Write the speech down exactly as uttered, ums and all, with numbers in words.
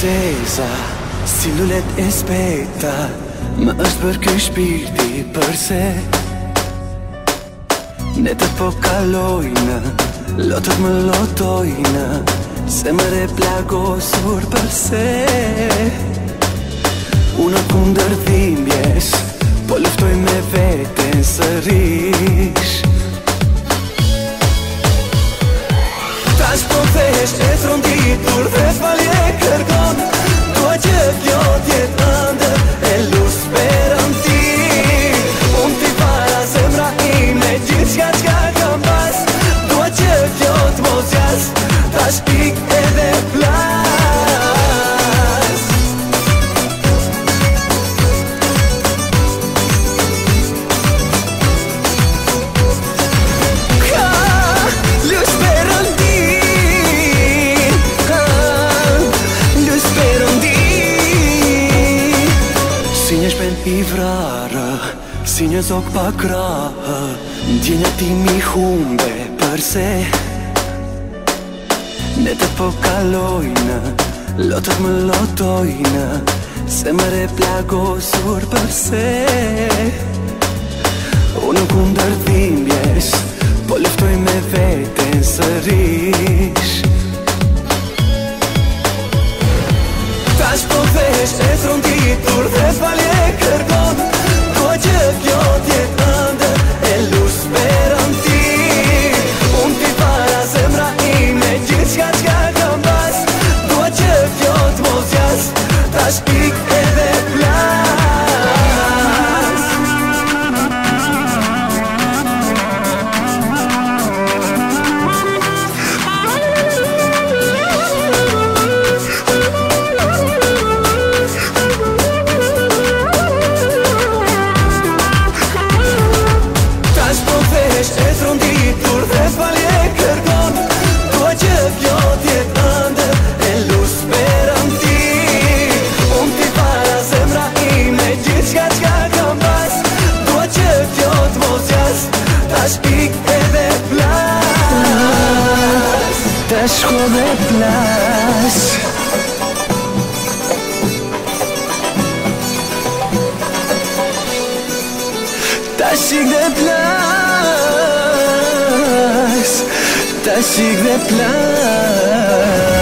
princeza, stilulet e speta, më është për ky shpirti përse ne të po kalojnë, lotët më lotojnë, se më re plagosur përse unë kundër dhimbjes, po luftoj me veten sërish. Tash po vesh e tronditur dhe falje kërkon, dua që kjo tjetë ëndër e lus perën ti. Unë ti para zemra ime gjithë qka qka kam pas, dua që kjo t'mos jas, tash pik edhe plas. Ka, lus perën ti, ka, lus perën ti. Si një shpen i vrarë, si një zok pa krahë, ndjenja ti mi humbe përse ne të po kalojnë, lotët më lotojnë, se më re plagosur përse unë kundër dhimbjes, po luftoj me veten sërish. Tash po vesh e tronditur dhe falje kërkon, dua që kjo tjetë ëndër e lus perën ti. Unë ti para zemra ime gjithë qka qka kam pas, dua që kjo t'mos jas, tash pik edhe plas. Tash po vesh e tronditur dhe falje kërkon, dua që kjo tjetë ëndër e lus perën ti. Unë ti para zemra ime gjithë qka qka kam pas, dua që kjo t'mos jas, tash pik edhe plas. Tash shko dhe plas. Tash ik dhe plas, tash ik dhe plas.